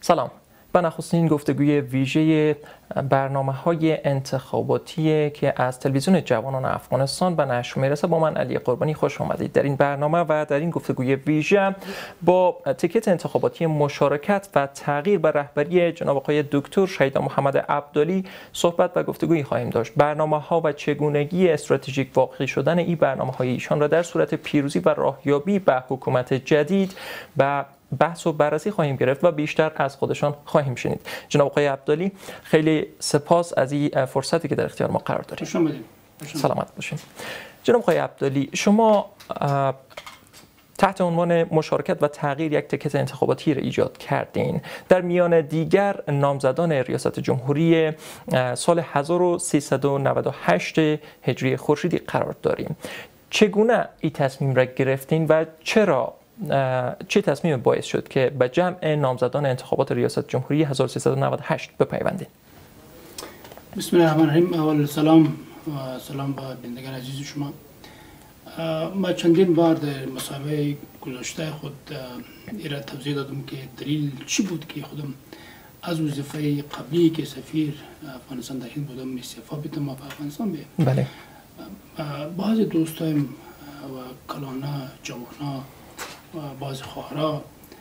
سلام. به نخستین گفتگوی ویژه برنامه‌های انتخاباتی که از تلویزیون جوانان افغانستان به نشر میرسه با من علی قربانی خوش آمدید. در این برنامه و در این گفتگوی ویژه با تیکت انتخاباتی مشارکت و تغییر به رهبری جناب آقای دکتر شهید محمد عبدالی صحبت و گفتگویی خواهیم داشت. برنامه‌ها و چگونگی استراتژیک واقعی شدن این برنامه‌های ایشان را در صورت پیروزی و راهیابی به حکومت جدید و بحث و بررسی خواهیم گرفت و بیشتر از خودشان خواهیم شنید. جناب آقای عبدالی خیلی سپاس از این فرصتی که در اختیار ما قرار دارید. سلامت باشین. جناب آقای عبدالی، شما تحت عنوان مشارکت و تغییر یک تیکت انتخاباتی را ایجاد کردین. در میان دیگر نامزدان ریاست جمهوری سال 1398 هجری خورشیدی قرار داریم. چگونه این تصمیم را گرفتین و چرا چه تصمیم باعث شد که به جمع نامزدان انتخابات ریاست جمهوری 1398 بپیوندید؟ بسم الله الرحمن الرحیم. اول سلام و سلام به بینندگان عزیز شما. ما چندین بار در مصاحبه گذشته خود ایرا توضیح دادم که دلیل چی بود که خودم از وظیفه قبلی که سفیر افغانستان در هند بودم استعفا بدم و به افغانستان بیام. بله. بعض دوستایم و کلانا جوانا و بعض خواهرها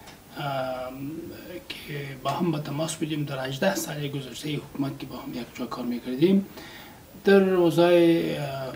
که با هم به تماس بودیم در 18 سال گذشته حکومت که با هم یک جا کار میکردیم، در روزهای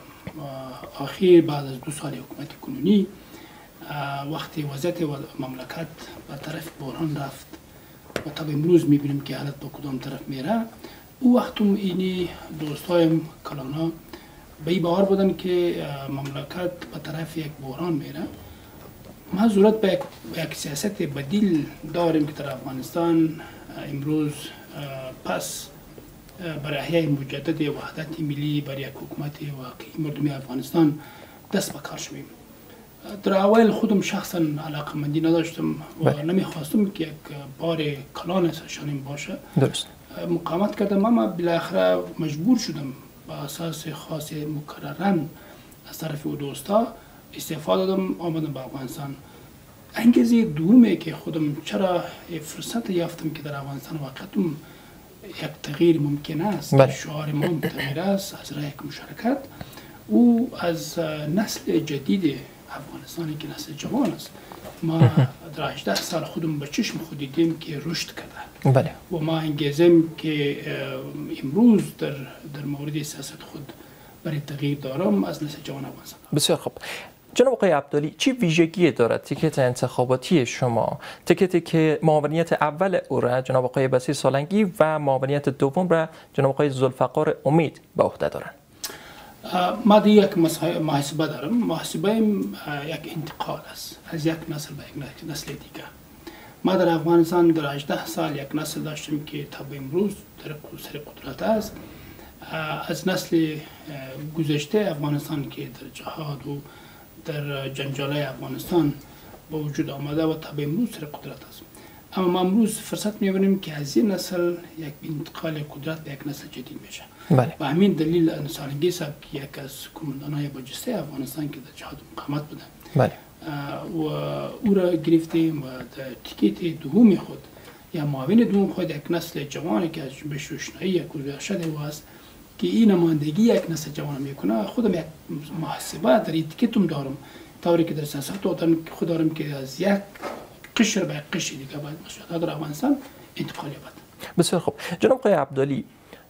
آخر بعد از 2 سال حکومت کنونی وقتی وضعیت مملکت به طرف بحران رفت و تا امروز میبینیم که حالت با کدام طرف میره، او وقتم اینی دوستایم کلانا به این باور بودن که مملکت به طرف یک بحران میره. ما ضرورت به یک سیاست بدیل داریم که در افغانستان امروز پس برای احیای مجدد وحدت ملی برای یک حکومت واقعی مردمی افغانستان دست به کار شویم. در اول خودم شخصا علاقمندی نداشتم و نمیخواستم که یک بار کلان سرشانیم باشه. درست. مقاومت کردم اما بالاخره مجبور شدم با اساس خاص مکررن از طرف او دوستا استعفا دادم، آمدم به افغانستان. انگیزه دومه که خودم چرا فرصت یافتم که در افغانستان واقعا یک تغییر ممکن است، شعار ما تغییر است از راه یک مشارکت، او از نسل جدید افغانستانی که نسل جوان است. ما در 18 سال خودم به چشم خود دیدیم که رشد کرده. بله. و ما انگیزیم که امروز در مورد سیاست خود برای تغییر دارم از نسل جوان افغانستان. بسیار خوب. جناب آقای عبدالی، چی ویژگی دارد تیکت انتخاباتی شما؟ تیکتی که معاونیت اول او را جناب آقای بصیر سالنگی و معاونیت دوم را جناب آقای ذوالفقار امید به عهده دارند. ما دیگه یک محاسبه دارم. محاسبه یک انتقال است از یک نسل به یک نسل دیگه. ما در افغانستان در 18 سال یک نسل داشتیم که تا به امروز در سر قدرت است. از نسل گذشته افغانستان که در جهاد و در جنجال افغانستان با وجود آمده و تا به امروز سر قدرت است. اما ما امروز فرصت می‌بینیم که از این نسل یک انتقال قدرت به یک نسل جدید میشه. بله. و همین دلیل سالنگی صاحب که یک از کماندان‌های برجسته افغانستان که در جهاد مقاومت بوده. بله. و او را گرفتیم و در تیکت دوم خود یا معاون دوم خود یک نسل جوانی که از جنبش روشنایی یک گذشته است که این نمایندگی یک نسل جوان میکنه. خودم یک محاسبه در این تیکتم دارم، طوری که در سیاست خود دارم که از یک قشر به قشر دیگه باید مسئولیت در افغانستان انتقال یابد. بسیار خوب. جناب آقای عبدالی،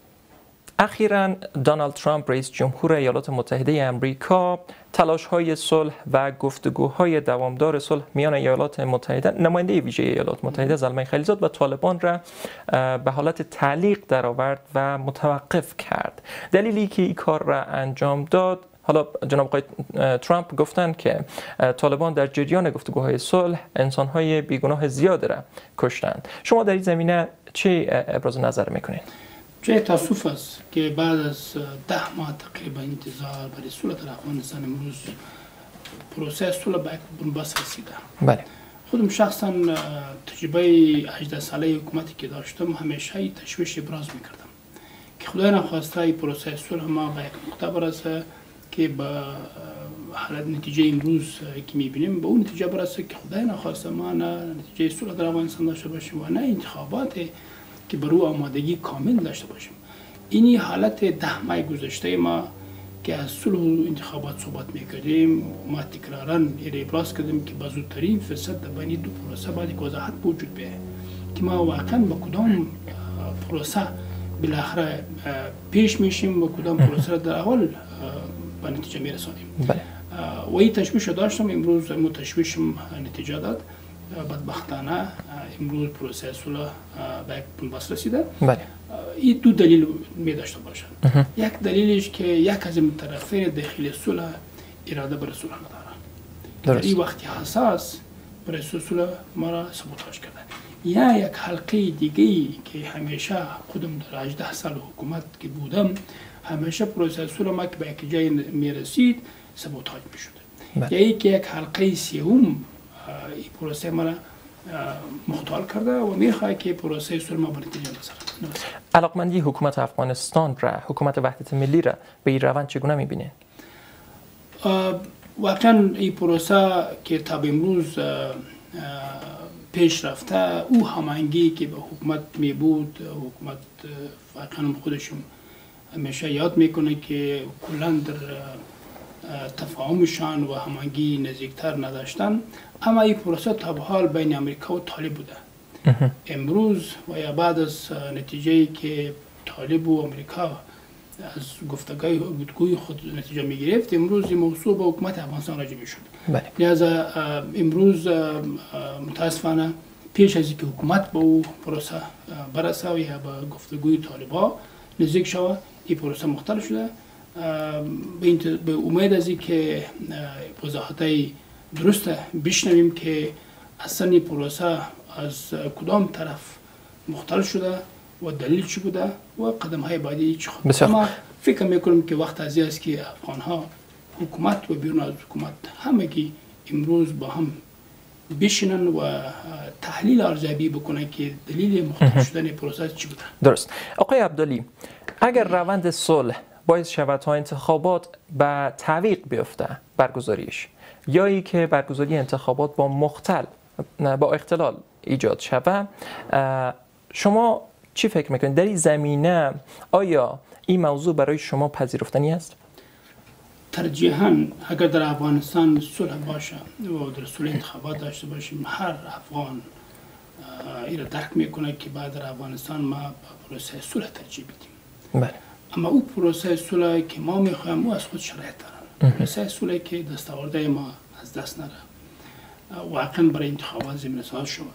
اخیراً دونالد ترامپ رئیس جمهور ایالات متحده آمریکا تلاش‌های صلح و گفتگوهای دوامدار صلح میان ایالات متحده، نماینده ویژه ایالات متحده زلمه خلیلزاد و طالبان را به حالت تعلیق درآورد و متوقف کرد. دلیلی که این کار را انجام داد، حالا جناب آقای ترامپ گفتند که طالبان در جریان گفتگوهای صلح انسان‌های بیگناه زیاد را کشتند. شما در این زمینه چه ابراز نظر میکنید؟ چه تاسف است که بعد از 10 ماه تقریبا انتظار برای صلح در افغانستان امروز پروسه صلح به یک بنبست رسیده. بله. خودم شخصا تجربه 18 ساله حکومتی که داشتم همیشه تشویش ابراز میکردم که خدای نخواسته این پروسه صلح ما به یک نقطه برسه که به حالت نتیجه امروز که میبینیم به اون نتیجه برسه که خدای نخواسته ما نه نتیجه صلح در افغانستان داشته باشیم و نه انتخابات که بر او آمادگی کامل داشته باشیم. اینی حالت 10 ماه گذشته ما که از صلح و انتخابات صحبت میکردیم، ما تکرارا ابراز کردیم که با زودترین فرصت بین دو پروسه باید وضاحت وجود بیاید که ما واقعا با کدام پروسه بالاخره پیش میشیم و کدام پروسه در اول به نتیجه میرسانیم. و این تشویش داشتم، امروز مو تشویشم نتیجه داد. بدبختانه امروز پروسه صلح به یک بنبست رسیده. این دو دلیل می داشته باشد. یک دلیلش که یک از این طرفین داخل صلح اراده برای صلح نداره. در این وقتی حساس برای صلح ما را سابوتاژ کرده. یا یک حلقه دیگه که همیشه خودم در 18 سال حکومت که بودم همیشه پروسه صلح ما که به یک جای می رسید سابوتاژ می شد. یا یک حلقه سوم این پروسه ما را مختال کرده و میخواد که پروسه صلح ما به نتیجه برسد. علاقمندی حکومت افغانستان را، حکومت وحدت ملی را به این روند چگونه میبینید؟ واقعا این پروسه که تا امروز پیش رفته او هماهنگی که به حکومت می بود، حکومت واقعا خودشون همیشه یاد میکنه که کلا در تفاهمشان و هماهنگی نزدیکتر نداشتن، اما این پروسه تا به حال بین امریکا و طالب بوده. امروز و یا بعد از نتیجه که طالب و امریکا از گفتگوی خود نتیجه می گرفت، امروز این موضوع به حکومت افغانستان راجع می شد. لذا امروز متاسفانه پیش از اینکه حکومت به او پروسه برسه یا به گفتگوی طالبا نزدیک شود، این پروسه مختل شده. به امید از اینکه وضاحت‌های درست بشنویم که اصلا این پروسه از کدام طرف مختل شده و دلیل چی بوده و قدم‌های بعدی چی خود. اما فکر میکنم که وقت از است که افغان‌ها حکومت و بیرون از حکومت همگی امروز با هم بشینن و تحلیل ارزیابی بکنن که دلیل مختل شدن پروسه چی بوده. درست. آقای عبدالی، اگر روند صلح باعث شود تا انتخابات به تعویق بیفته برگزاریش، یا ای که برگزاری انتخابات با اختلال ایجاد شود، شما چی فکر میکنید در این زمینه؟ آیا این موضوع برای شما پذیرفتنی است؟ ترجیحاً اگر در افغانستان صلح باشه و در صلح انتخابات داشته باشیم، هر افغان این را درک میکنه که بعد در افغانستان ما پروسه صلح ترجیح بدیم. بله. اما او پروسه صلح که ما میخوایم او از خود شرایط داره. پروسه صلح که دستاورده ما از دست نره، واقعا برای انتخابات زمینه ساز شود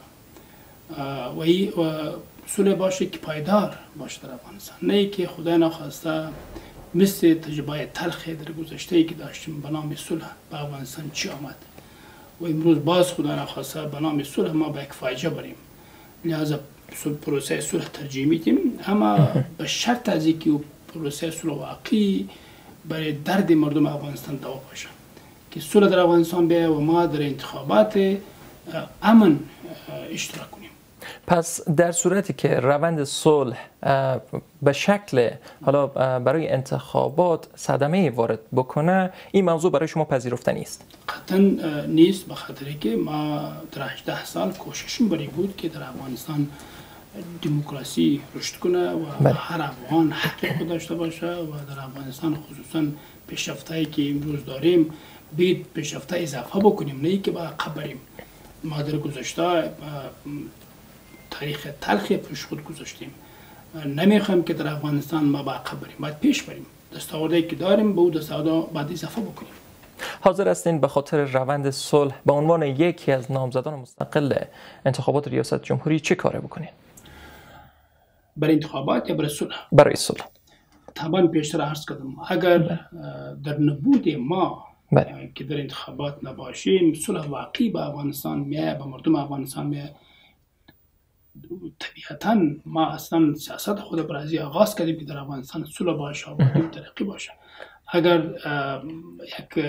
و صلح باشه که پایدار باشه در افغانستان، نه که خدای نخواسته مثل تجربه تلخی در گذشته که داشتیم به نام صلح به افغانستان چی آمد و امروز باز خدای نخواسته به نام صلح ما به یک فاجعه بریم. لذا پروسه صلح ترجیح میدیم، اما به شرط از اینکه پروسه صلح واقعی برای درد مردم افغانستان دوا باشه که صلح در افغانستان بیاید و ما در انتخابات امن اشتراک کنیم. پس در صورتی که روند صلح به شکل حالا برای انتخابات صدمه وارد بکنه، این موضوع برای شما پذیرفتنی است؟ قطعا نیست، به خاطر که ما در 18 سال کوششیم برای بود که در افغانستان دموکراسی رشد کنه و هر افغان حق خود داشته باشه و در افغانستان خصوصا پیشرفتایی که امروز داریم باید پیشرفت اضافه بکنیم، نه که با عقب بریم. ما در گذشته تاریخ تلخی پیش خود گذاشتیم، نمیخوایم که در افغانستان ما با عقب بریم، باید پیش بریم، دستاوردهایی که داریم به او دستاورد باید اضافه بکنیم. حاضر هستین به خاطر روند صلح به عنوان یکی از نامزدان مستقل انتخابات ریاست جمهوری چه کاره بکنین؟ برای انتخابات یا برای صلح؟ برای صلح. طبعا پیشتر عرض کردم اگر در نبود ما که در انتخابات نباشیم، صلح واقعی به افغانستان میه، به مردم افغانستان میه. طبیعتاً ما اصلا سیاست خود برای آغاز کردیم که در افغانستان صلح باشه و ترقی باشه. اگر یک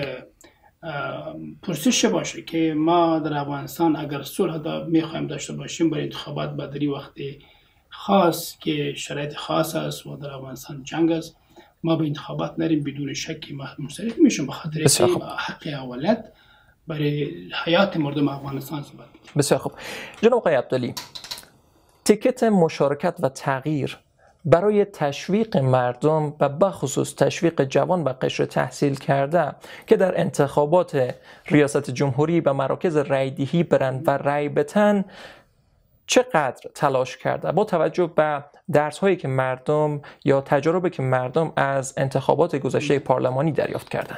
پرسش باشه که ما در افغانستان اگر صلح میخوایم داشته باشیم برای انتخابات بدری وقتی خاص که شرایط خاص است و در افغانستان جنگ است ما به انتخابات نریم بدون شک منصرف میشیم، به خاطر اینکه حق اولت برای حیات مردم افغانستان ثابت. بسیار خوب. جناب آقای عبدعلی، تیکت مشارکت و تغییر برای تشویق مردم و بخصوص تشویق جوان و قشر تحصیل کرده که در انتخابات ریاست جمهوری به مراکز رایدهی برند و رای بتن چقدر تلاش کرده با توجه به درس هایی که مردم یا تجاربی که مردم از انتخابات گذشته پارلمانی دریافت کردند؟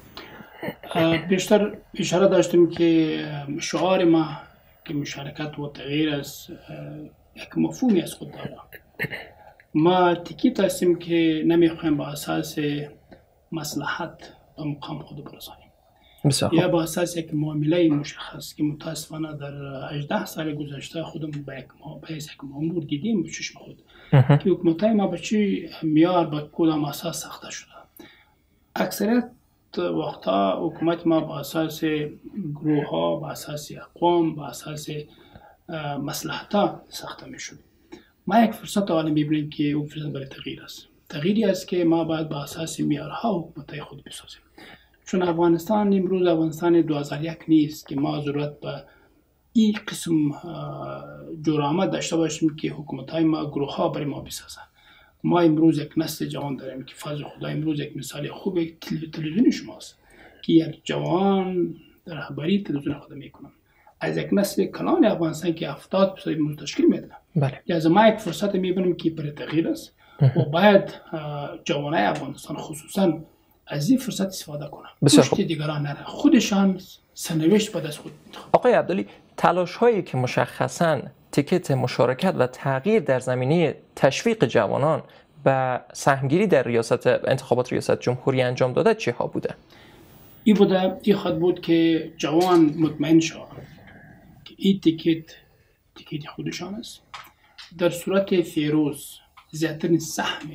بیشتر اشاره داشتیم که شعار ما که مشارکت و تغییر است یک مفهومی از خود داره. ما تیکیت هستیم که نمیخوایم با اساس مصلحت به مقام خود برسانیم یا با اساس یک معامله مشخص که متاسفانه در 18 سال گذشته خودم به یک مامور دیدیم به چشم خود که حکومت‌های ما به چی معیار به کدام اساس ساخته شده. اکثریت وقتا حکومت ما با اساس گروه ها، با اساس اقوام، با اساس مصلحت ها ساخته می شد. ما یک فرصت حالا میبینیم که اون فرصت برای تغییر است. تغییری است که ما باید با اساس معیارها حکومت‌های خود بسازیم. چون افغانستان امروز افغانستان 2001 نیست که ما ضرورت به این قسم جرأت داشته باشیم که حکومت‌های ما گروه ها برای ما بسازن. ما امروز یک نسل جوان داریم که فضل خدا امروز یک مثال خوب تلویزیون شماست که یک جوان در رهبری تلویزیون خود میکنن از یک نسل کلان افغانستان که 70% امروز تشکیل میدن. بله. لذا ما یک فرصت میبینیم که برای تغییر است و باید جوانای افغانستان خصوصا از این فرصت استفاده کنن. پشت دیگران نره، خودشان سرنوشت به دست خود انتخاب. آقای عبدعلی، تلاش هایی که مشخصاً تیکت مشارکت و تغییر در زمینه تشویق جوانان به سهمگیری در انتخابات ریاست جمهوری انجام داده چه ها بوده؟ این بوده، این خود بود که جوان مطمئن شد که این تیکت خودشان است. در صورت فیروز زیادترین سهم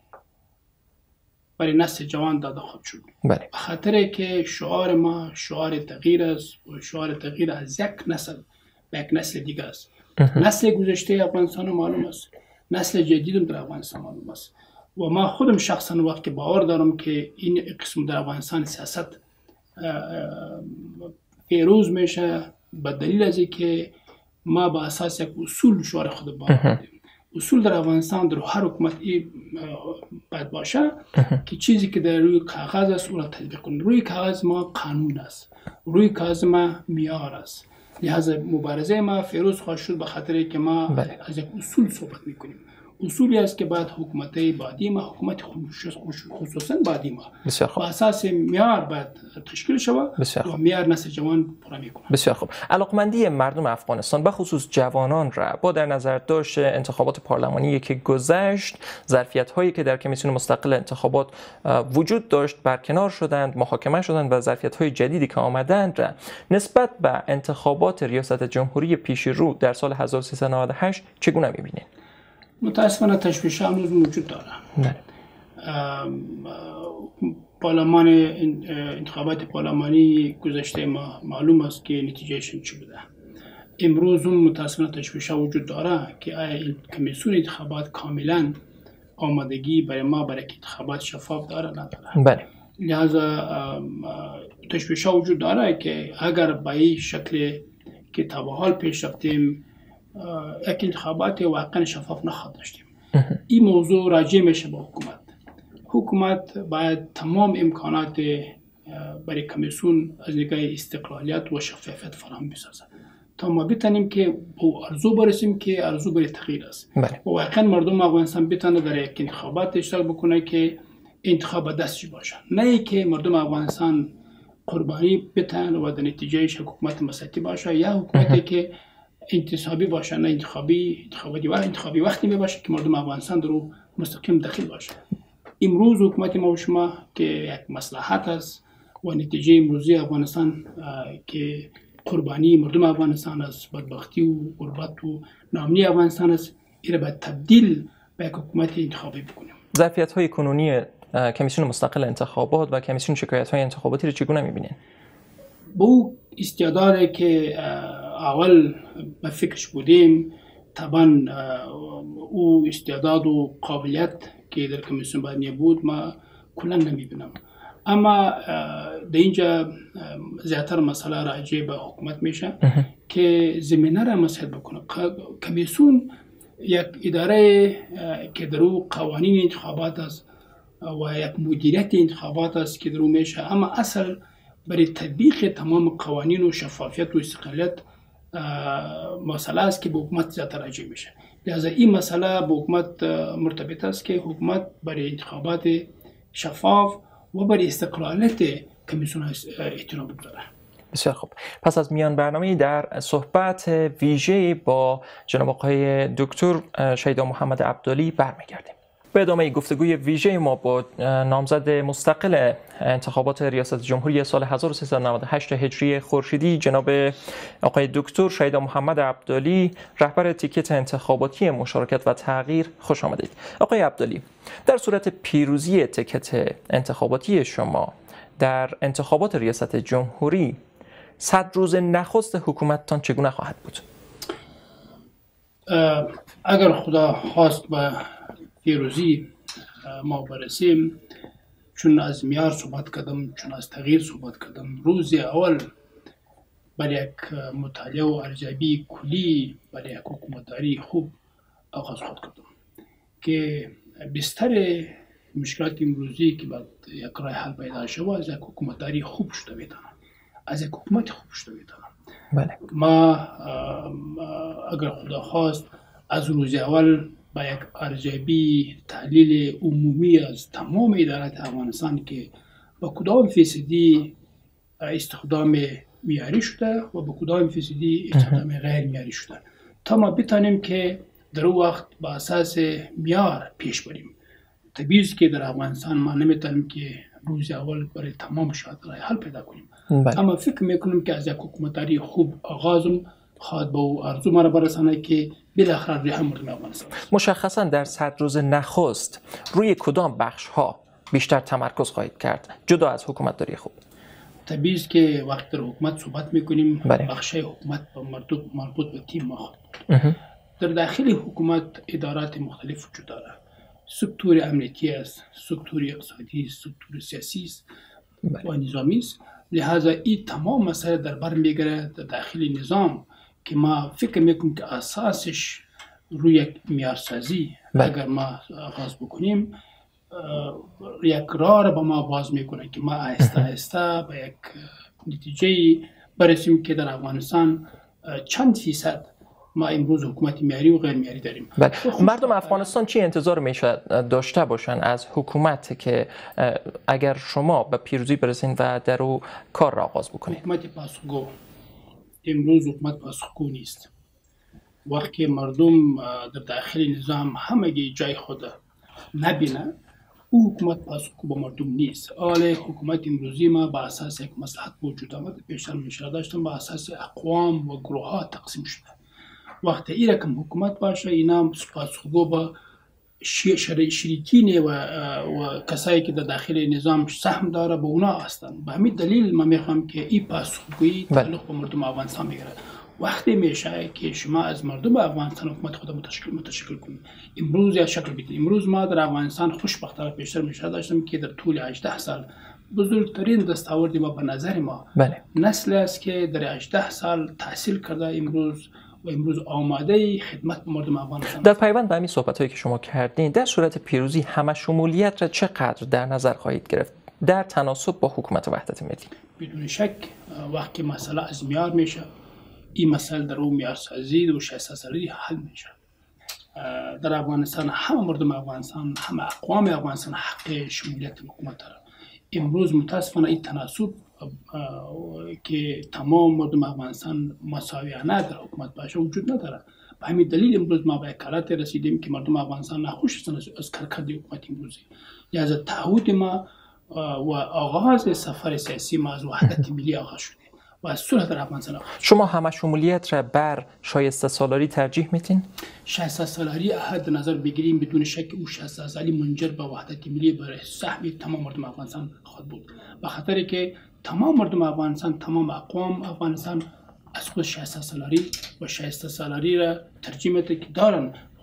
برای نسل جوان داده خود شد. بله. به خاطر که شعار ما شعار تغییر است و شعار تغییر از یک نسل به یک نسل دیگه است. نسل گذشته افغانستان معلوم است، نسل جدید در افغانستان معلوم است و ما خودم شخصا وقتی باور دارم که این قسم در افغانستان سیاست فیروز میشه به دلیل از اینکه ما با اساس یک اصول شعار خود باور داریم. اصول در افغانستان در هر حکومت باید باشه که چیزی که در روی کاغذ است او را تطبیق کنیم. روی کاغذ ما قانون است، روی کاغذ ما معیار است. لحاظا مبارزه ما فیروز خواهد شد به خاطر که ما از یک اصول صحبت میکنیم. اصولی است که باید حکومت‌های بعدی ما، حکومت خصوصا بعدی ما با اساس معیار باید تشکیل شود و معیار نسل جوان پورا میکنه. بسیار خوب. علاقمندی مردم افغانستان به خصوص جوانان را با در نظر داشت انتخابات پارلمانی که گذشت، ظرفیت‌هایی که در کمیسیون مستقل انتخابات وجود داشت برکنار شدند، محاکمه شدند و ظرفیت‌های جدیدی که آمدند نسبت به انتخابات ریاست جمهوری پیش رو در سال 1398 چگونه می‌بینید؟ متاسفانه تشویش هنوز موجود داره. پارلمان انتخابات پارلمانی گذشته ما معلوم است که نتیجهشون چی بوده. امروز هم متاسفانه تشویش وجود داره که این کمیسیون انتخابات کاملا آمادگی برای ما برای انتخابات شفاف داره نداره. بله. لذا تشویش وجود داره که اگر به این شکل که تا به حال پیش رفتیم یک انتخابات واقعا شفاف نخواهد داشتیم. این موضوع راجع میشه به حکومت باید تمام امکانات برای کمیسیون از نگاه استقلالیت و شفافیت فراهم بسازد تا ما بتونیم که به ارزو برسیم که ارزو برای تغییر است. و واقعا مردم افغانستان بتونه در یک انتخابات اشتراک بکنه که انتخاب دستشی باشه، نه که مردم افغانستان قربانی بتن و در نتیجهش حکومت مساطی باشه یا حکومتی که انتصابی باشه، نه انتخابی وقتی می باشه که مردم افغانستان در رو مستقیم داخل باشه. امروز حکومت ما و شما که یک مصلحت است و نتیجه امروزی افغانستان که قربانی مردم افغانستان است، بدبختی و غربت و ناامنی افغانستان است، این را باید تبدیل به یک حکومت انتخابی بکنیم. ظرفیت‌های کنونی کمیسیون مستقل انتخابات و کمیسیون شکایت‌های انتخاباتی رو چگونه می‌بینید؟ با استعدادی که اول به فکرش بودیم، طبعا او استعداد و قابلیت که در کمیسیون بعدی بود ما کلا نمیبینم. اما در اینجا زیادتر مسئله راجع به حکومت میشه که زمینه را مساعد بکنه. کمیسیون یک اداره که در او قوانین انتخابات است و یک مدیریت انتخابات است که در او میشه، اما اصل برای تطبیق تمام قوانین و شفافیت و استقلالیت مسئله است که به حکومت زیادتر راجع میشه. لذا این مسئله به حکومت مرتبط است که حکومت برای انتخابات شفاف و برای استقلالیت کمیسیون احترام بگذاره. بسیار خوب. پس از میان برنامه در صحبت ویژه با جناب آقای دکتر شیدا محمد عبدالی برمیگردیم. به ادامه گفتگوی ویژه ما با نامزد مستقل انتخابات ریاست جمهوری سال 1398 هجری خورشیدی جناب آقای دکتر شیدا محمد عبدالی، رهبر تیکت انتخاباتی مشارکت و تغییر، خوش آمدید. آقای عبدالی، در صورت پیروزی تیکت انتخاباتی شما در انتخابات ریاست جمهوری 100 روز نخست حکومتتان چگونه خواهد بود؟ اگر خدا خواست به پیروزی ما برسیم، چون از میار صحبت کردم، چون از تغییر صحبت کردم، روز اول برای یک مطالعه و ارزیابی کلی برای یک حکومتداری خوب آغاز خود کردم که بستر مشکلات امروزی که باید یک راه حل پیدا شود از یک حکومتداری خوب شده میتونه، از یک حکومت خوب شده میتونه. بله. ما اگر خدا خواست از روز اول با یک ارزیابی تحلیل عمومی از تمام ادارات افغانستان که با کدام فیصدی استخدام معیاری شده و با کدام فیصدی استخدام غیر معیاری شده، تا ما بتانیم که در اون وقت با اساس معیار پیش بریم. طبیعی است که در افغانستان ما نمیتونیم که روز اول برای تمام مشکلات راه حل پیدا کنیم. اما فکر میکنم که از یک حکومتداری خوب آغازم خواهد به او آرزو ما را برسانه که بالاخره روی هم مردم افغانستان. مشخصا در 100 روز نخست روی کدام بخش ها بیشتر تمرکز خواهید کرد جدا از حکومتداری خوب؟ طبیعی است که وقت در حکومت صحبت میکنیم، بخشای حکومت با مربوط به تیم ما خواهد. در داخل حکومت ادارات مختلف وجود دارد. سکتور امنیتی است، سکتور اقتصادی، سکتور سیاسی است و نظامی است. لحاظا این تمام مسائل در بر میگیره در داخل نظام که ما فکر میکنیم که اساسش روی یک معیارسازی اگر ما آغاز بکنیم یک راه را به ما باز میکنه که ما آهسته آهسته به یک نتیجه برسیم که در افغانستان چند فیصد ما امروز حکومت معیاری و غیر معیاری داریم. مردم افغانستان چی انتظار میشه داشته باشن از حکومت که اگر شما به پیروزی برسین و در او کار را آغاز بکنید؟ حکومت پاسخگو. امروز حکومت پاسخگو نیست. وقتی مردم در داخل نظام همگی جای خود نبینه، او حکومت پاسخگو به مردم نیست. حالا حکومت امروزی ما با اساس یک مصلحت وجود آمد، پیشتر اشاره داشتم، با اساس اقوام و گروه ها تقسیم شده. وقتی این رقم حکومت باشه، اینا پاسخگو با شریکین و کسایی که در داخل نظام سهم داره به اونا هستند. به همین دلیل من میخوام که این پاسخگویی تعلق به مردم افغانستان بگیره. وقتی میشه که شما از مردم افغانستان حکومت خود متشکل کنید. امروز یا شکل بدید. امروز ما در افغانستان خوشبختانه پیشتر میشه داشتم که در طول 18 سال بزرگترین دستاورد ما به نظر ما نسل است که در 18 سال تحصیل کرده و امروز آماده خدمت مردم افغانستان. در پیوند به همین صحبت‌هایی که شما کردین، در صورت پیروزی همه شمولیت را چقدر در نظر خواهید گرفت در تناسب با حکومت وحدت ملی؟ بدون شک وقتی مسئله از معیار میشه، این مسئله در اون معیارسازی و شایسته‌سازی حل میشه. در افغانستان همه مردم افغانستان، همه اقوام افغانستان حق شمولیت حکومت دارند. امروز متاسفانه این تناسب که تمام مردم افغانستان مساویانه در حکومت باشه وجود نداره. به همین دلیل امروز ما به یک حالت رسیدیم که مردم افغانستان ناخوش هستند از کارکرد حکومت امروزی. لذا تعهد ما و آغاز سفر سیاسی ما از وحدت ملی آغاز شده و از صلح در افغانستان آغاز شده. شما همه شمولیت را بر شایسته سالاری ترجیح میتین؟ شایسته سالاری احد نظر بگیریم بدون شک او شایسته سالاری منجر به وحدت ملی برای سهم تمام مردم افغانستان خواهد بود. به خاطر که تمام مردم افغانستان، تمام اقوام افغانستان از خود شایسته سالاری و شایسته سالاری را ترجیح میده که دارن.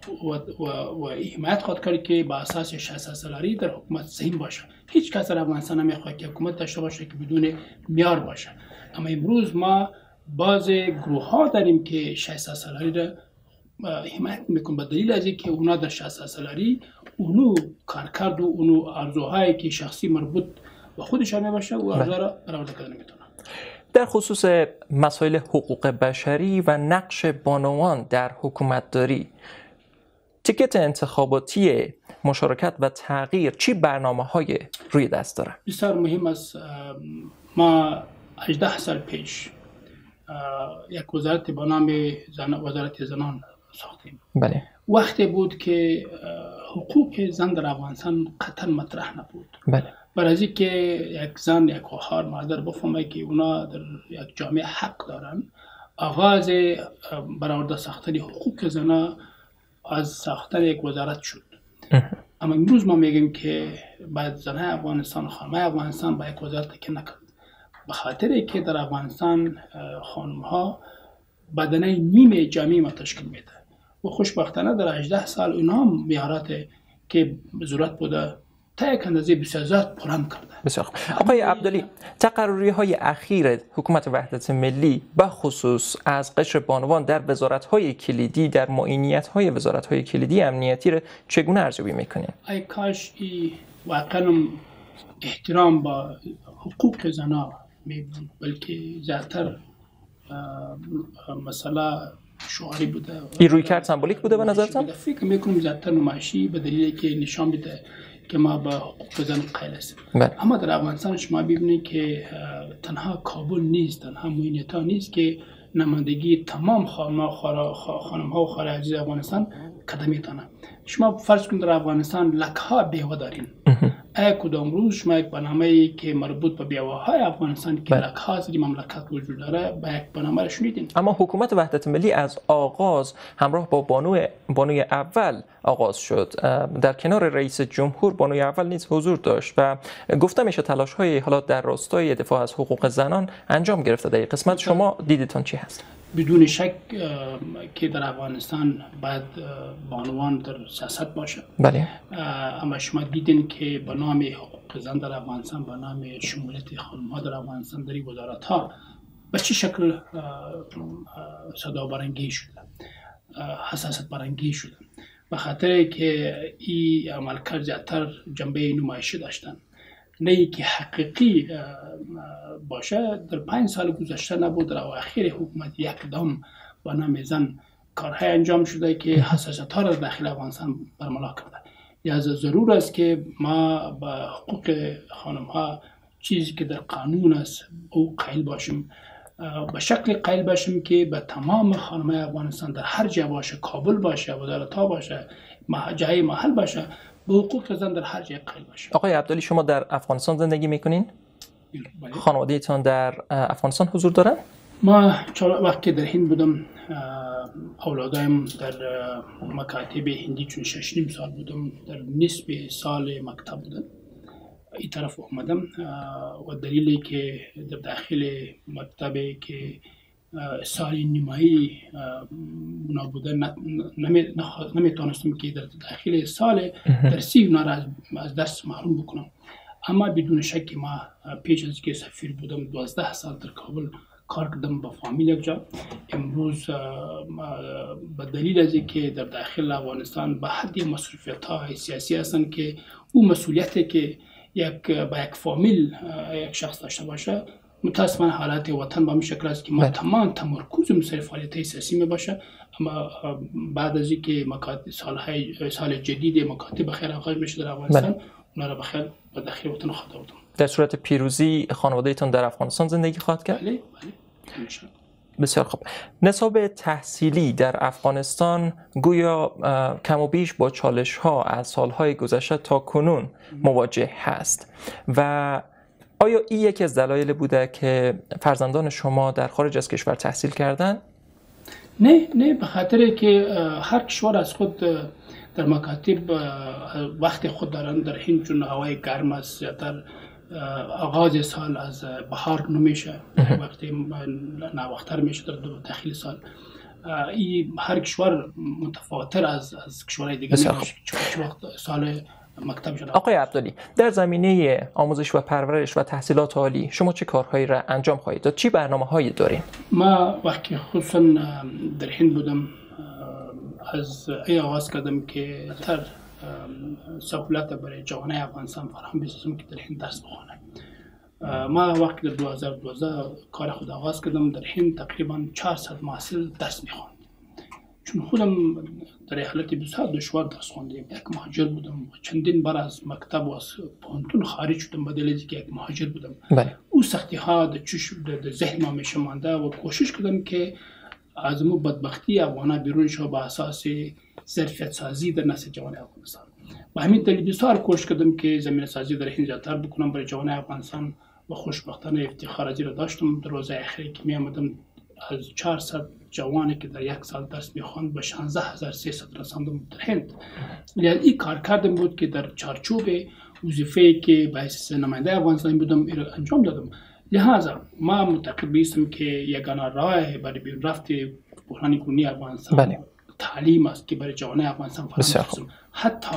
و حمایت خواهد کرد که با اساس 60 سالاری در حکومت سین باشه. هیچ کس در افغانستان نمیخواد که حکومت داشته باشه که بدون معیار باشه. اما امروز ما بعض گروه ها داریم که 60 سالاری را حمایت میکنه به دلیل از اینکه اونا در 60 سالاری اونو کارکرد و اونو ارزوهایی که شخصی مربوط به خودشان باشه و ارزو را برآورده کردن میتونه. در خصوص مسائل حقوق بشری و نقش بانوان در حکومتداری، تیکت انتخاباتی مشارکت و تغییر چی برنامه‌های روی دست داره؟ بسیار مهم است. ما 18 سال پیش یک وزارت به نام وزارت زنان ساختیم. بله. وقتی بود که حقوق زن در افغانستان قطعا مطرح نبود. بله. برای از اینکه یک زن یک خواهر مادر بفهمه که اونا در یک جامعه حق دارن، آغاز برآورده ساختن حقوق زنان از ساختن یک وزارت شد. اما امروز ما میگیم که باید زنان افغانستان، خانم‌های افغانستان با یک وزارت تکیه نکرد، به خاطر که در افغانستان خانم‌ها بدنه نیم جامعه ما تشکیل میده و خوشبختانه در 18 سال اونها هم معیارات که ضرورت بوده تا یک اندازه بسیار زیاد پرم کرده. بسیار خوب. آقای عبدالی، تقرری‌های اخیر حکومت وحدت ملی به خصوص از قشر بانوان در وزارت‌های کلیدی، در معینیت‌های وزارت‌های کلیدی امنیتی را چگونه ارزیابی می‌کنید؟ ای کاش واقعا احترام با حقوق زنان می‌بود، بلکه زیادتر مثلا شعاری بوده. این رویکرد سمبولیک بوده به نظرتان؟ فکر می‌کنم زیادتر نمایشی به دلیلی که نشان میده که ما به حقوق زن قائل هستیم. اما در افغانستان شما ببینید که تنها کابل نیست، تنها معینیت‌ها نیست که نمایندگی تمام خانم‌ها و خواهرای عزیز افغانستان قدم می‌تونه. شما فرض کنید در افغانستان لک‌ها بیوه دارین. کدام روز شما یک برنامه‌ای که مربوط به بیوه‌های افغانستان که لک‌ها از این مملکت وجود داره با یک برنامه را شنیدین. اما حکومت وحدت ملی از آغاز همراه با بانوی اول آغاز شد. در کنار رئیس جمهور بانوی اول نیز حضور داشت و گفته میشه تلاش‌های حالا در راستای دفاع از حقوق زنان انجام گرفته. در این قسمت شما دیدتون چی هست؟ بدون شک که در افغانستان باید بانوان در سیاست باشه. بله. اما شما دیدین که به نام حقوق زن در افغانستان، به نام شمولیت خانم‌ها در افغانستان در وزارت‌ها به چه شکل صدا برانگیز شده، حساسیت برانگیز شده، به خاطر که این عملکرد زیادتر جنبه نمایشی داشتن، نه ای که حقیقی باشه. در 5 سال گذشته نبود در اواخر حکومت یکدم با نام زن کارهای انجام شده که حساسیت‌ها را داخل افغانستان برملا کرده. لذا ضرور است که ما با حقوق خانم‌ها چیزی که در قانون است او قائل باشیم، به شکل قائل باشیم که به تمام خانم‌های افغانستان در هر جا باشه، کابل باشه، وزارت‌ها باشه، جای محل باشه، به حقوق زن در هر جای قائل باشه. آقای عبدالی، شما در افغانستان زندگی میکنین؟ خانواده‌تان در افغانستان حضور دارن؟ ما وقتی در هند بودم، اولادایم در مکاتب هندی چون 6 سال بودم، در نصف سال مکتب بودم، این طرف اومدم و دلیلی که در داخل مکتب که سال نیمایی نبودن نمیتونستم که در داخل سال درسی اونا را از درس محروم بکنم. اما بدون شک ما پیش از که سفیر بودم 12 سال در کابل کار کردم با فامیل یک جا. امروز به دلیل از که در داخل افغانستان به حد مصروفیت‌های سیاسی هستند که او مسئولیتی که با یک فامیل یک شخص داشته باشه، متاسفانه حالت وطن به این شکل است که ما تمام تمرکزم سر فعالیت‌های سیاسی می باشه. اما بعد از اینکه سال جدید مکاتب بخیر آغاز میشه در افغانستان، اونا را بخیر به داخل وطن خواهد آورد. در صورت پیروزی خانواده‌تان در افغانستان زندگی خواهد کرد؟ بله. بسیار خوب. نصاب تحصیلی در افغانستان گویا کم و بیش با چالش‌ها از سالهای گذشته تا کنون مواجه هست و آیا این یکی از دلایل بوده که فرزندان شما در خارج از کشور تحصیل کردن؟ نه، به خاطر که هر کشور از خود در مکاتب وقت خود دارن. در هند چون هوای گرم است، زیادتر آغاز سال از بهار نمیشه، وقتی نوختر میشه در داخل سال. این هر کشور متفاوت‌تر از کشورهای دیگه میشه که وقت سال مکتب شده. آقای عبدالی، در زمینه آموزش و پرورش و تحصیلات عالی شما چه کارهایی را انجام خواهید داد؟ چی برنامه‌هایی دارین؟ ما وقتی خصوصا در هند بودم از ای آغاز کردم که تر سهولت برای جوانای افغانستان فراهم بسازم که در هند درس بخوانند. ما وقتی در 2012 کار خود آغاز کردم در هند تقریبا 400 محصل درس میخواند. چون خودم در حالت بسیار دشوار درس خواندم، یک مهاجر بودم و چندین بار از مکتب و از پانتون خارج شدم به دلیل اینکه یک مهاجر بودم. او سختی ها در ذهن ما میشه مانده و کوشش کردم که از مو بدبختی افغانا بیرون شو با اساس ظرفیت سازی در نسل جوان افغانستان. و همین دلیل بسیار کوشش کردم که زمینه سازی در هند زیادتر بکنم برای جوان افغانستان و خوشبختانه افتخار از را داشتم. در روز اخیری که می آمدم از 400 جوانی که در یک سال درس میخواند به 16300 رساندم در هند. یعنی این کار کردم بود که در چارچوب وظیفه‌ای که به حیث نماینده افغانستان بودم انجام دادم. لحاظا ما معتقد هستم که یگانه راه برای بیرون رفت بحران کنونی افغانستان تعلیم است که برای جوانان افغانستان فراهم کنیم. حتی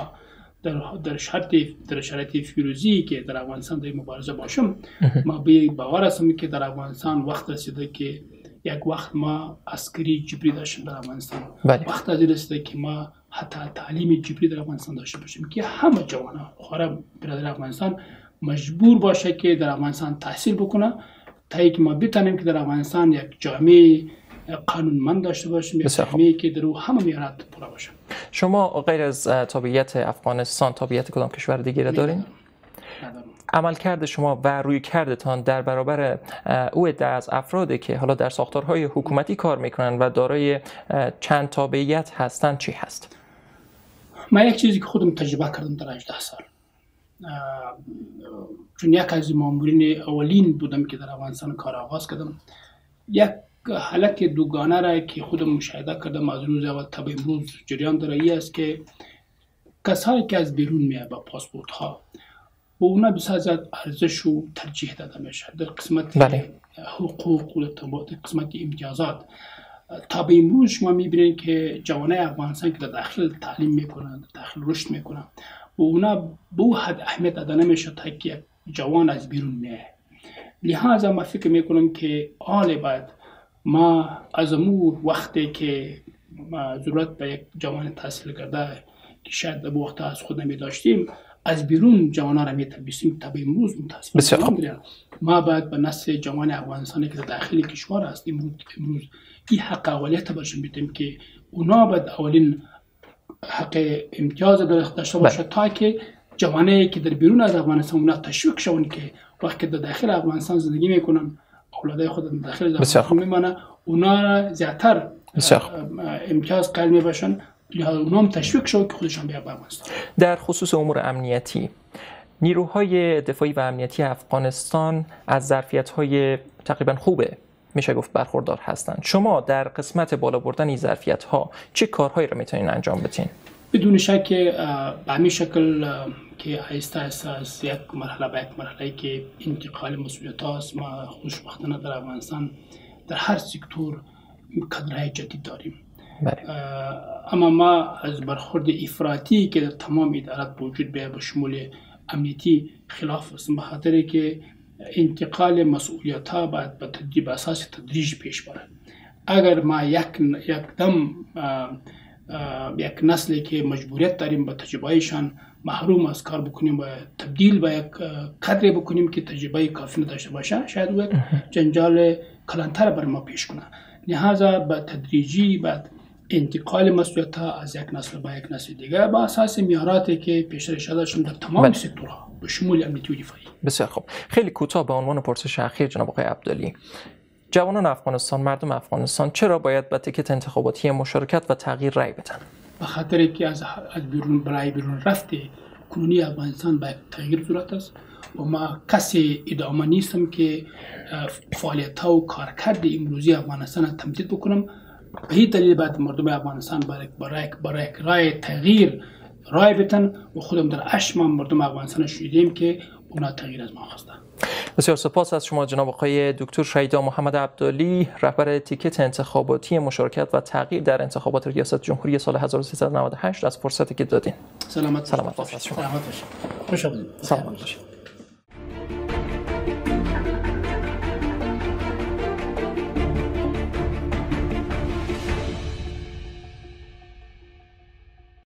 در شرایط فیروزی که در افغانستان در مبارزه باشم، ما به باور هستم که در افغانستان وقت رسیده که یک وقت ما عسکری جبری داشتیم در افغانستان. وقت از رسیده که ما حتی تعلیم جبری در افغانستان داشته باشیم که همه جوانان خارج برادر افغانستان مجبور باشه که در افغانستان تحصیل بکنه تا اینکه ما بتونیم که در افغانستان یک جامعه قانونمند داشته باشیم، یک جامعه که در او همه معیارات پورا باشه. شما غیر از تابعیت افغانستان تابعیت کدام کشور دیگه را دارین؟ عملکرد شما و رویکردتان در برابر او عده از افرادی که حالا در ساختارهای حکومتی کار میکنن و دارای چند تابعیت هستند چی هست؟ من یک چیزی که خودم تجربه کردم در 18 سال، چون یک از مامورین اولین بودم که در افغانستان کار آغاز کردم، یک حالت دوگانه را که خودم مشاهده کردم از روز اول تا به امروز جریان داره، این است که کسایی که از بیرون میاد با پاسپورت ها و اونا بسیار زیاد ارزش و ترجیح داده میشه در قسمت حقوق و در قسمت امتیازات. تا به امروز شما میبینید که جوانای افغانستان که در داخل تعلیم میکنن، در داخل رشد میکنن و اونا به حد اهمیت داده نمیشه تا که جوان از بیرون میاد. لحاظا ما فکر میکنم که حال بعد ما از امو وقتی که ما ضرورت به یک جوان تحصیل کرده که شاید به وقت از خود نمی داشتیم، از بیرون جوانان را میتبیسیم تا به امروز متاسفانه ما باید به نسل جوان افغانستانی که در داخل کشور است امروز این حق اولیت برشون بدیم که اونا باید اولین حق امتیاز داشته باشه تا که جوانایی که در بیرون از افغانستان اونا تشویق شون که وقتی در داخل افغانستان زندگی میکنن اولادای خود در داخل افغانستان میمانه اونا زیادتر امتیاز قائل میباشن، لذا اونا هم تشویق شد که خودشان بیا به افغانستان. در خصوص امور امنیتی، نیروهای دفاعی و امنیتی افغانستان از ظرفیت‌های تقریبا خوبه میشه گفت برخوردار هستند. شما در قسمت بالا بردن این ظرفیت‌ها چه کارهایی را میتونین انجام بدین؟ بدون شک به همین شکل که آهسته آهسته از یک مرحله به یک مرحله که انتقال مسئولیت هاست، ما خوشبختانه در افغانستان در هر سکتور کادرهای جدید داریم. اما ما از برخورد افراطی که در تمام ادارات وجود بیاید به شمول امنیتی خلاف است، به خاطر که انتقال مسئولیت ها باید به اساس تدریج پیش برد. اگر ما یک نسلی که مجبوریت داریم با تجربهشان محروم از کار بکنیم و تبدیل به یک کادر بکنیم که تجربه کافی نداشته باشه، شاید یک جنجال کلانتر بر ما پیش کنه. لحاظا با تدریجی بعد انتقال مسئولیت ها از یک نسل به یک نسل دیگه با اساس معیاراتی که پیشتر اشاره شده در تمام سکتورها به شمول امنیتی و دفاعی. بسیار خوب. خیلی کوتاه به عنوان پرسش اخیر جناب آقای عبدالی، جوانان افغانستان، مردم افغانستان چرا باید به تیکت انتخاباتی مشارکت و تغییر رأی بدن؟ به خاطر که از برای بیرون رفت کنونی افغانستان به تغییر ضرورت است و ما کسی ادامه نیستم که فعالیت ها و کارکرد امروزی افغانستان تمدید بکنم. به این دلیل بعد مردم افغانستان برای رای تغییر رای بدن و خودم در اشم مردم افغانستان شدیم که اونا تغییر از ما خواستن. بسیار سپاس از شما جناب آقای دکتر شیدا محمد عبدعالی، رهبر تیکت انتخاباتی مشارکت و تغییر در انتخابات ریاست جمهوری سال 1398 از فرصتی که دادین. سلامت باشید. خوش آمدید. سلامت باشید.